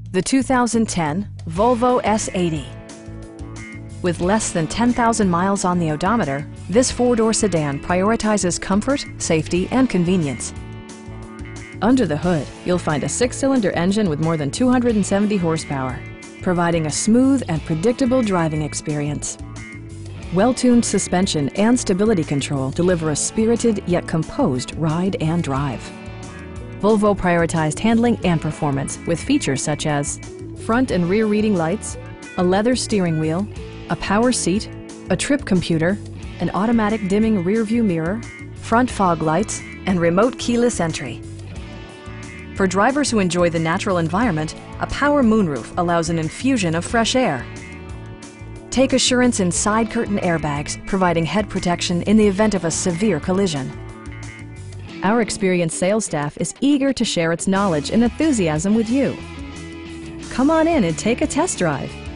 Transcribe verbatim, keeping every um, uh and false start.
The two thousand ten Volvo S eighty. With less than ten thousand miles on the odometer, this four-door sedan prioritizes comfort, safety, and convenience. Under the hood, you'll find a six-cylinder engine with more than two hundred seventy horsepower, providing a smooth and predictable driving experience. Well-tuned suspension and stability control deliver a spirited yet composed ride and drive. Volvo prioritized handling and performance with features such as front and rear reading lights, a leather steering wheel, a power seat, a trip computer, an automatic dimming rear-view mirror, front fog lights, and remote keyless entry. For drivers who enjoy the natural environment, a power moonroof allows an infusion of fresh air. Take assurance in side curtain airbags, providing head protection in the event of a severe collision. Our experienced sales staff is eager to share its knowledge and enthusiasm with you. Come on in and take a test drive.